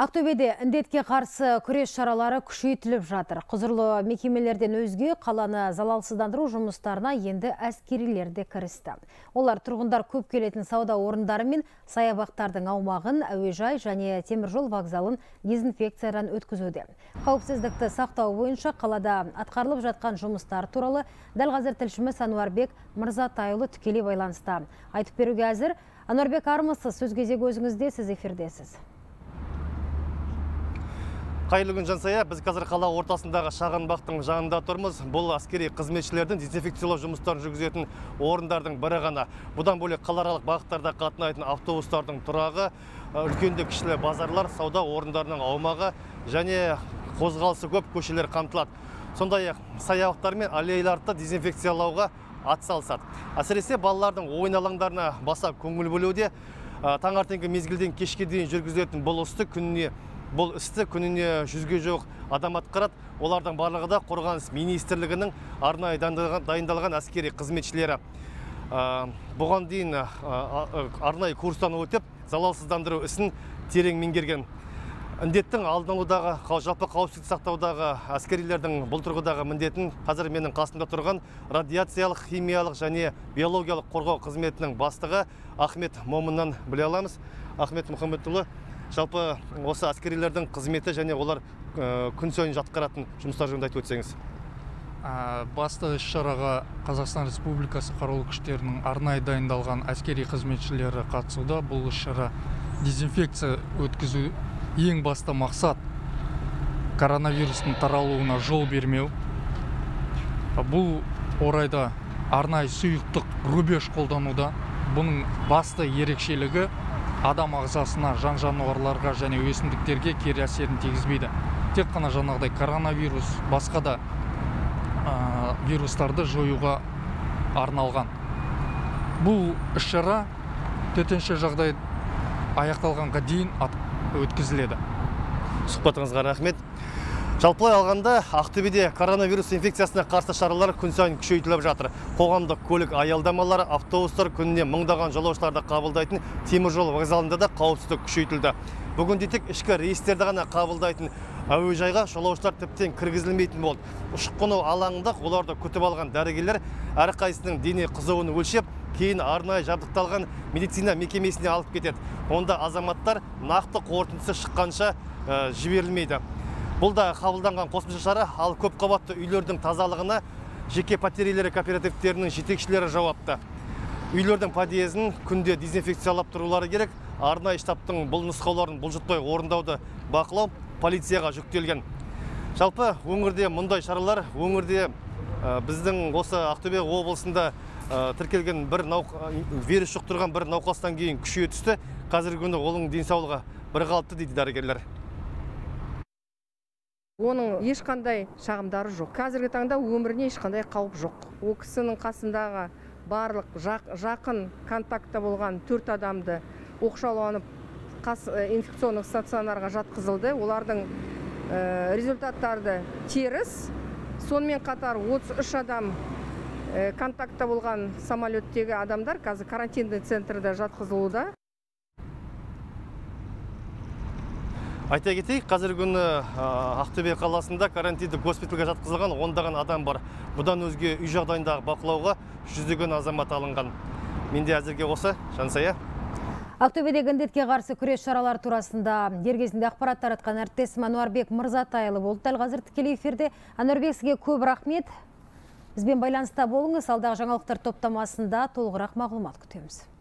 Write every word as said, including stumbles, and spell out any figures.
Ақтөбеде індетке қарсы күрес шаралары күшейтіліп жатыр. Құзырлы мекемелерден өзге қаланы залалсыздандыру жұмыстарына енді әскерилер де кірісті. Олар тұрғындар көп келетін сауда орындары мен саябақтардың аумағын, әуежай және теміржол вокзалын дезинфекциядан өткізуде. Қауіпсіздікті сақтау бойынша қалада атқарылып жатқан жұмыстар туралы дәл қазір тілшіміз Ануарбек Мырзатайұлы тікелей байланыста. Айтып беруге әзір. Ануарбек, армысыз, сөз кезегі өзіңізде, сіз эфирдесіз. Қайырлы күн, Жансая. Біз қазір қала ортасындағы шағын бақтың жанында тұрмыз. Бұл әскери қызметшілердің дезинфекциялау жұмыстарын жүргізетін орындардың бірі ғана. Бұдан бөлек қалааралық бағыттарда қатынайтын автобустардың тұрағы, үлкенді кішілі базарлар, сауда орындарының аумағы және қозғалысы көп көшелер қамтылады. Сондай-ақ саябақтар мен аллеяларды дезинфекциялауға атсалысады. Әсіресе балалардың ойын алаңдарына баса көңіл бөлуде. Таңертеңгі мезгілден кешке дейін жүргізілетін бұл істі күніне Бұл істі күніне жүзге жоқ адам атқарады. Олардың барлығы да қорғаныс министрлігінің арнайы дайындалған әскери қызметшілері. Бұған дейін арнайы курстан өтіп, залалсыздандыру ісін терең меңгерген. Індеттің алдын алудағы, жалпы қауіпсіздікті сақтаудағы әскерилердің бұл тұрғыдағы міндетін қазір менің қасымда тұрған радиациялық, химиялық және биологиялық қорғау қызметінің бастығы Ахмет Момыннан біле аламыз. Ахмет Мұхаммедұлы, жалпы осы әскерилердің қызметі және олар күн сайын жатқаратын жұмыстар жөнінде айтып өтсеңіз. Басты іс-шараға Қазақстан Республикасы қарулы күштерінің арнайы дайындалған әскери қызметшілері қатысуда. Бұл іс-шара дезинфекция өткізу. Ең басты мақсат коронавирустың таралуына жол бермеу. Бұл орайда арнайы сұйықтық рубеж қолдануда. Бұның басты ерекшелігі адам ағзасына, жан жануарларға және өсімдіктерге кері әсерін тигізбейді. Тек қана жаңағыдай коронавирус, басқа да ә, вирустарды жоюға арналған. Бұл іс-шара төтенше жағдай аяқталғанға дейін өткізіледі. Сұхбатыңызға рахмет. Жалпылай алғанда Ақтөбеде коронавирус инфекциясына қарсы шаралар күн сайын күшейтіліп жатыр. Қоғамдық көлік аялдамалары, автобустар күніне мыңдаған жолаушыларды қабылдайтын теміржол вокзалында да қауіпсіздік күшейтілді. Бүгінде тек ішкі рейстерді ғана қабылдайтын әуежайға жолаушылар тіптен кіргізілмейтін болды. Ұшып-қону алаңында оларды күтіп алған дәрігерлер әрқайсының дене қызуын өлшеп, кейін арнайы жабдықталған медицина мекемесіне алып кетеді. Онда азаматтар нақты қорытындысы шыққанша жіберілмейді. Бұл да қабылданған қосымша шара, ал көп қабатты үйлердің тазалығына жеке пәтер кооперативтерінің жетекшілері жауапты. Үйлердің подъезін күнде дезинфекциялап тұрулары керек. Арнайы штабтың бұл нұсқауларын бұлжытпай орындауды бақылау полицияға жүктелген. Жалпы өңірде мұндай шаралар, өңірде біздің осы Ақтөбе облысында тіркелген бір вирус жұқтырған бір науқастан кейін күшейе түсті. Қазіргі күні оның денсаулығы бірқалыпты дейді дәрігерлер. Оның ешқандай шағымдары жоқ. Қазіргі таңда өміріне ешқандай қауіп жоқ. Ол кісінің қасындағы барлық жақын контактта болған төрт адамды оқшауланып инфекциондық стационарға жатқызылды. Олардың результаттары теріс. Сонымен қатар отыз үш адам контактта болған самолеттегі адамдар қазір карантинный центрда жатқызылуда. Айта кетейік, қазіргі күні Ақтөбе қаласында карантиндік госпитальға жатқызылған ондаған адам бар. Бұдан өзге үй жағдайындағы бақылауға жүздеген азамат алынған. Менде әзірге осы, Жансая. Ақтөбедегі індетке қарсы күрес шаралар турасында дер кезінде ақпарат таратқан әріптесім Ануарбек Мырзатайұлы болды. Дәл қазір тікелей эфирде. Ануарбек, сізге көп рахмет. Бізбен байланыста болыңыз. Алдағы жаңалықтар топтамасында толығырақ мағлұмат күтеміз.